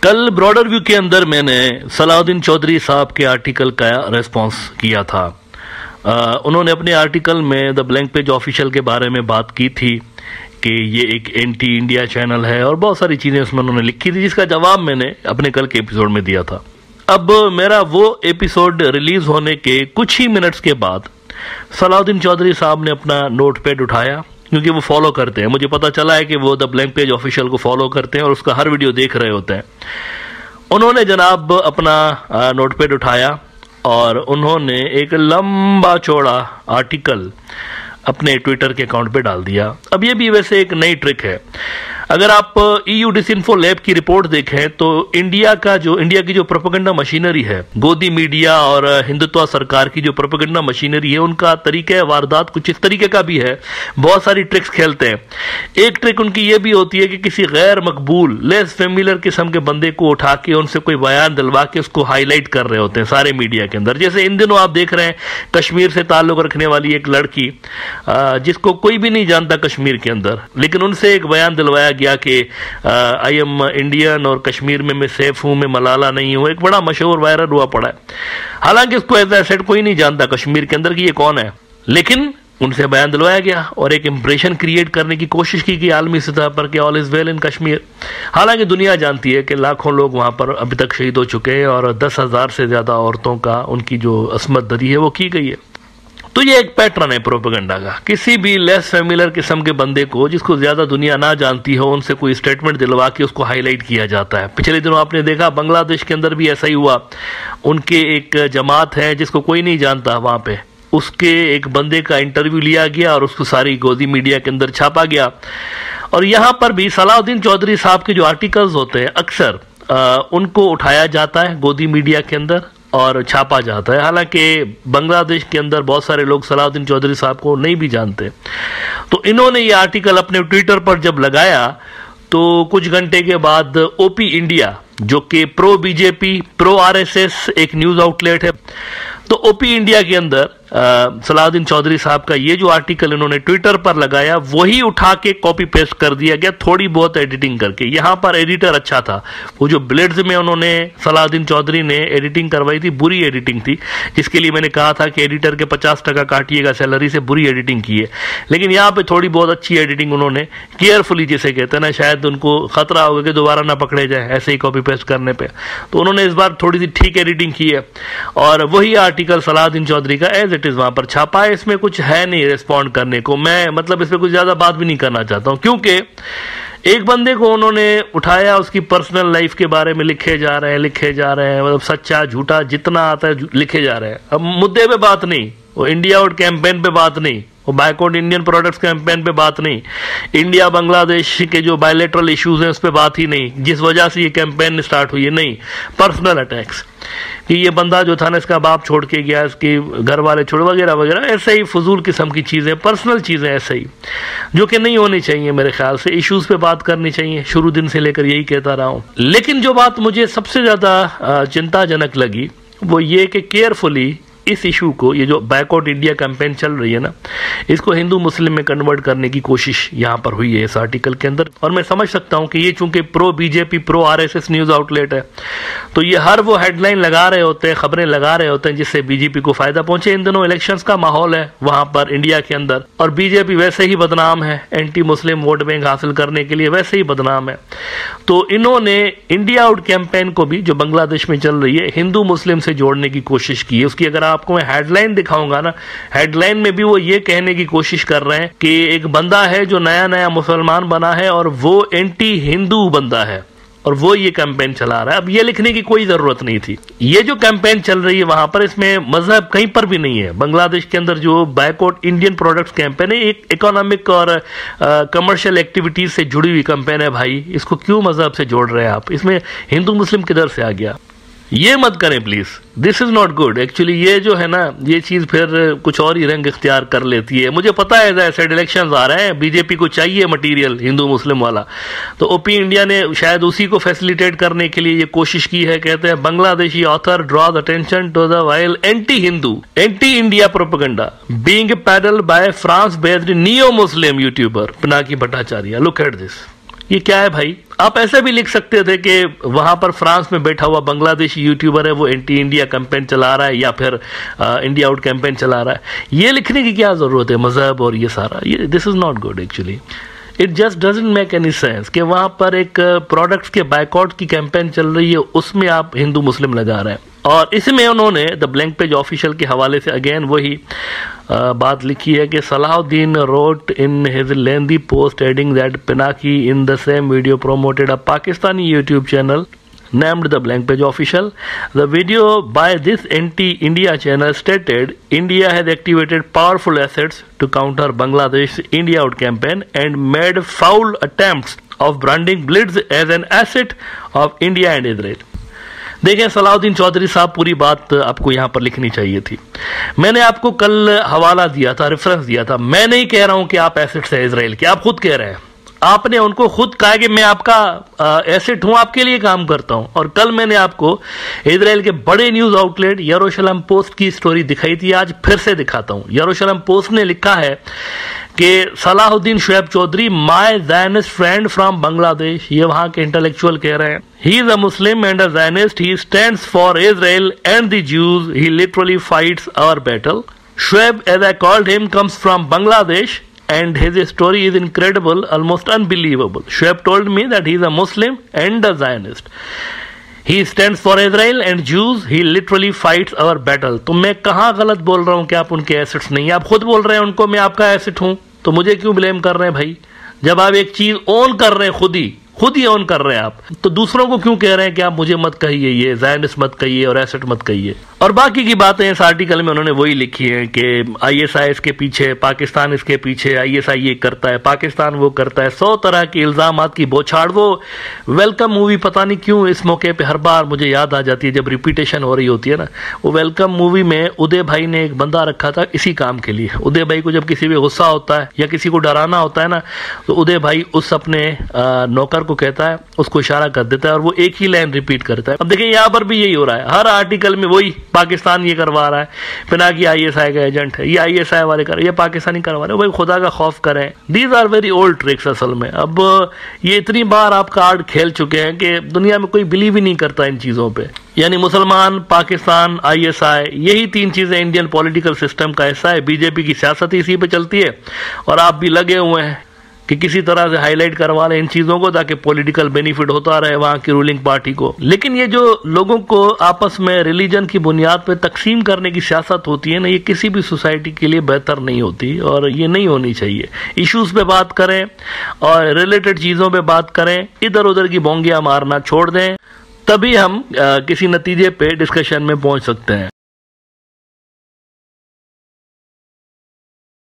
कल broader view के अंदर मैंने सलाउद्दीन चौधरी साहब के आर्टिकल का रेस्पॉन्स किया था। उन्होंने अपने आर्टिकल में द ब्लैंक पेज ऑफिशियल के बारे में बात की थी कि ये एक एंटी इंडिया चैनल है और बहुत सारी चीज़ें उसमें उन्होंने लिखी थी, जिसका जवाब मैंने अपने कल के एपिसोड में दिया था। अब मेरा वो एपिसोड रिलीज होने के कुछ ही मिनट्स के बाद सलाउद्दीन चौधरी साहब ने अपना नोटपैड उठाया, क्योंकि वो फॉलो करते हैं। मुझे पता चला है कि वो द ब्लैंक पेज ऑफिशियल को फॉलो करते हैं और उसका हर वीडियो देख रहे होते हैं। उन्होंने जनाब अपना नोटपैड उठाया और उन्होंने एक लंबा चौड़ा आर्टिकल अपने ट्विटर के अकाउंट पे डाल दिया। अब ये भी वैसे एक नई ट्रिक है। अगर आप EU डिसइंफो लैब की रिपोर्ट देखें तो इंडिया की जो प्रोपेगेंडा मशीनरी है, गोदी मीडिया और हिंदुत्व सरकार की जो प्रोपेगेंडा मशीनरी है, उनका तरीका वारदात कुछ इस तरीके का भी है। बहुत सारी ट्रिक्स खेलते हैं। एक ट्रिक उनकी ये भी होती है कि किसी गैर मकबूल लेस फेमिलियर किस्म के बंदे को उठा के उनसे कोई बयान दिलवा के उसको हाईलाइट कर रहे होते हैं सारे मीडिया के अंदर। जैसे इन दिनों आप देख रहे हैं कश्मीर से ताल्लुक रखने वाली एक लड़की, जिसको कोई भी नहीं जानता कश्मीर के अंदर, लेकिन उनसे एक बयान दिलवाया गया कि आई एम इंडियन और कश्मीर में मैं सेफ हूं, मैं मलाला नहीं हूं। एक बड़ा मशहूर वायरल हुआ पड़ा है। हालांकि उसको एज एसेट कोई नहीं जानता कश्मीर के अंदर कि ये कौन है, लेकिन उनसे बयान दिलवाया गया और एक इंप्रेशन क्रिएट करने की कोशिश की गई आलमी सतह पर कि all is well in Kashmir. हालांकि दुनिया जानती है कि लाखों लोग वहां पर अभी तक शहीद हो चुके हैं और 10,000 से ज्यादा औरतों का उनकी जो अस्मत दरी है वो की गई है। तो ये एक पैटर्न है प्रोपेगेंडा का। किसी भी लेस फेमिलियर किस्म के बंदे को, जिसको ज्यादा दुनिया ना जानती हो, उनसे कोई स्टेटमेंट दिलवा के उसको हाईलाइट किया जाता है। पिछले दिनों आपने देखा बांग्लादेश के अंदर भी ऐसा ही हुआ। उनके एक जमात है जिसको कोई नहीं जानता, वहां पे उसके एक बंदे का इंटरव्यू लिया गया और उसको सारी गोदी मीडिया के अंदर छापा गया। और यहां पर भी सलाउद्दीन चौधरी साहब के जो आर्टिकल्स होते हैं अक्सर उनको उठाया जाता है गोदी मीडिया के अंदर और छापा जाता है। हालांकि बांग्लादेश के अंदर बहुत सारे लोग सलाउद्दीन चौधरी साहब को नहीं भी जानते। तो इन्होंने ये आर्टिकल अपने ट्विटर पर जब लगाया तो कुछ घंटे के बाद ओपी इंडिया, जो कि प्रो बीजेपी प्रो RSS एक न्यूज आउटलेट है, तो ओपी इंडिया के अंदर सलाउद्दीन चौधरी साहब का ये जो आर्टिकल इन्होंने ट्विटर पर लगाया वही उठा के कॉपी पेस्ट कर दिया गया, थोड़ी बहुत एडिटिंग करके। यहां पर एडिटर अच्छा था। वो जो ब्लेड्स में उन्होंने सलाउद्दीन चौधरी ने एडिटिंग करवाई थी, बुरी एडिटिंग थी, जिसके लिए मैंने कहा था कि एडिटर के 50% काटिएगा सैलरी से, बुरी एडिटिंग की है। लेकिन यहाँ पे थोड़ी बहुत अच्छी एडिटिंग उन्होंने केयरफुली, जिसे कहते हैं ना, शायद उनको खतरा होगा कि दोबारा ना पकड़े जाए ऐसे ही कॉपी पेस्ट करने पे, तो उन्होंने इस बार थोड़ी सी ठीक एडिटिंग की है और वही आर्टिकल सलाउद्दीन चौधरी का एज इट इज वहां पर छापा है। इसमें कुछ है नहीं रिस्पॉन्ड करने को। मैं मतलब इस पे कुछ ज्यादा बात भी नहीं करना चाहता हूं, क्योंकि एक बंदे को उन्होंने उठाया, उसकी पर्सनल लाइफ के बारे में लिखे जा रहे हैं, मतलब सच्चा झूठा जितना आता है लिखे जा रहे हैं। अब मुद्दे पे बात नहीं, वो इंडिया आउट कैंपेन पे बात नहीं, वो बायकॉट इंडियन प्रोडक्ट्स कैंपेन पे बात नहीं, इंडिया बांग्लादेश के जो बायलेटरल इश्यूज हैं उस पे बात ही नहीं, जिस वजह से ये कैंपेन स्टार्ट हुई है। नहीं, पर्सनल अटैक्स कि ये बंदा जो था ना, इसका बाप छोड़ के गया, इसके घर वाले छोड़ वगैरह वगैरह, ऐसे ही फजूल किस्म की चीजें, पर्सनल चीजें ऐसे ही, जो कि नहीं होनी चाहिए। मेरे ख्याल से इश्यूज पे बात करनी चाहिए, शुरू दिन से लेकर यही कहता रहा हूं। लेकिन जो बात मुझे सबसे ज्यादा चिंताजनक लगी वो ये कि केयरफुली इस इशू को, ये जो बैकआउट इंडिया कैंपेन चल रही है ना, इसको हिंदू मुस्लिम में कन्वर्ट करने की कोशिश यहां पर हुई है इस आर्टिकल के अंदर। और मैं समझ सकता हूं कि ये चूंकि pro BJP pro RSS news outlet है, तो ये हर वो हेडलाइन लगा रहे होते हैं, खबरें लगा रहे होते हैं जिससे बीजेपी को फायदा पहुंचे। इन दिनों इलेक्शंस का माहौल है वहां पर इंडिया के अंदर, और बीजेपी वैसे ही बदनाम है, एंटी मुस्लिम वोट बैंक हासिल करने के लिए वैसे ही बदनाम है। तो इन्होंने इंडिया आउट कैंपेन को भी, जो बांग्लादेश में चल रही है, हिंदू मुस्लिम से जोड़ने की कोशिश की है। उसकी अगर आपको मैं हेडलाइन दिखाऊंगा ना, हेडलाइन में भी वो ये कहने की कोशिश कर रहे हैं कि एक बंदा है जो नया नया मुसलमान बना है और वो एंटी हिंदू बंदा है और वो ये कैंपेन चला रहा है। अब ये लिखने की कोई जरूरत नहीं थी। ये जो कैंपेन चल रही है वहां पर, इसमें मजहब कहीं पर भी नहीं है। बांग्लादेश के अंदर जो बायकॉट इंडियन प्रोडक्ट्स कैंपेन है, एक इकोनॉमिक और कमर्शियल एक्टिविटीज से जुड़ी हुई कैंपेन है भाई। इसको क्यों मजहब से जोड़ रहे हैं आप? इसमें हिंदू मुस्लिम किधर से आ गया? ये मत करें please, this is not good. Actually ये जो है ना, ये चीज फिर कुछ और ही रंग इख्तियार कर लेती है। मुझे पता है ऐसे इलेक्शंस आ रहे हैं, बीजेपी को चाहिए मटेरियल हिंदू मुस्लिम वाला, तो ओपी इंडिया ने शायद उसी को फैसिलिटेट करने के लिए ये कोशिश की है। कहते हैं Bangladeshi author draws attention to the vile anti Hindu anti India propaganda being peddled by France based neo Muslim YouTuber Pinaki Bhattacharya. Look at this. ये क्या है भाई? आप ऐसे भी लिख सकते थे कि वहां पर फ्रांस में बैठा हुआ बांग्लादेशी यूट्यूबर है, वो एंटी इंडिया कैंपेन चला रहा है या फिर इंडिया आउट कैंपेन चला रहा है। ये लिखने की क्या जरूरत है? मजहब और ये सारा, ये this is not good actually. It just doesn't make any sense कि वहां पर एक प्रोडक्ट्स के बायकॉट की कैंपेन चल रही है, उसमें आप हिंदू मुस्लिम लगा रहे हैं। और इसमें उन्होंने द ब्लैंक पेज ऑफिशियल के हवाले से अगेन वही बात लिखी है कि Salahuddin wrote in his lengthy post adding that Pinaki in the same video promoted a Pakistani YouTube channel named the Blank Page Official. The video by this anti-India channel stated India has activated powerful assets to counter Bangladesh's India Out campaign and made foul attempts of branding Blitz as an asset of India and Israel. देखें सलाहुद्दीन चौधरी साहब, पूरी बात आपको यहां पर लिखनी चाहिए थी। मैंने आपको कल हवाला दिया था, रेफरेंस दिया था। मैं नहीं कह रहा हूं कि आप एसेट्स है इसराइल के, आप खुद कह रहे हैं। आपने उनको खुद कहा कि मैं आपका एसेट हूं, आपके लिए काम करता हूं। और कल मैंने आपको इजराइल के बड़े न्यूज आउटलेट यरूशलेम पोस्ट की स्टोरी दिखाई थी, आज फिर से दिखाता हूं। यरूशलेम पोस्ट ने लिखा है कि Salahuddin Shoaib Chowdhury my Zionist friend from Bangladesh, ये वहां के इंटेलेक्चुअल कह रहे हैं, he is a Muslim and a Zionist, he stands for Israel and the Jews, he literally fights our battle. Shoaib, as I called him, comes from Bangladesh and his story is incredible, almost unbelievable. Shoaib told me that he is a Muslim and a Zionist. He stands for Israel and Jews. He literally fights our battle. तो मैं कहाँ गलत बोल रहा हूँ कि आप उनके एसेट्स नहीं? आप खुद बोल रहे हैं उनको मैं आपका एसेट हूँ, तो मुझे क्यों ब्लेम कर रहे हैं भाई? जब आप एक चीज ओन कर रहे हैं, खुद ही ओन कर रहे हैं आप, तो दूसरों को क्यों कह रहे हैं कि आप मुझे मत कहिए, ये ज़ायनिस्ट मत कहिए और एसेट मत कहिए? और बाकी की बातें इस आर्टिकल में उन्होंने वही लिखी है कि आईएसआई इसके पीछे, पाकिस्तान इसके पीछे, आईएसआई ये करता है, पाकिस्तान वो करता है, 100 तरह के इल्जामात की बौछार। वो वेलकम मूवी पता नहीं क्यों इस मौके पे हर बार मुझे याद आ जाती है जब रिपीटेशन हो रही होती है ना। वो वेलकम मूवी में उदय भाई ने एक बंदा रखा था इसी काम के लिए। उदय भाई को जब किसी पे गुस्सा होता है या किसी को डराना होता है ना, तो उदय भाई उस अपने नौकर को कहता है, उसको इशारा कर देता है और वो एक ही लाइन रिपीट करता है। अब देखिए यहाँ पर भी यही हो रहा है, हर आर्टिकल में वही, पाकिस्तान ये करवा रहा है, पिनाकी आईएसआई का एजेंट है, ये आईएसआई वाले कर रहे हैं, ये पाकिस्तानी करवा रहे हैं। भाई खुदा का खौफ करें, these are very old tricks असल में। अब ये इतनी बार आप कार्ड खेल चुके हैं कि दुनिया में कोई बिलीव ही नहीं करता इन चीजों पे। यानी मुसलमान, पाकिस्तान, आईएसआई, यही 3 चीजें इंडियन पॉलिटिकल सिस्टम का हिस्सा है। बीजेपी की सियासत ही इसी पे चलती है और आप भी लगे हुए हैं कि किसी तरह से हाईलाइट करवा लें इन चीजों को ताकि पॉलिटिकल बेनिफिट होता रहे वहां की रूलिंग पार्टी को। लेकिन ये जो लोगों को आपस में रिलीजन की बुनियाद पे तकसीम करने की सियासत होती है ना, ये किसी भी सोसाइटी के लिए बेहतर नहीं होती और ये नहीं होनी चाहिए। इश्यूज पे बात करें और रिलेटेड चीजों पे बात करें, इधर उधर की बोंगियां मारना छोड़ दें, तभी हम किसी नतीजे पे डिस्कशन में पहुंच सकते हैं।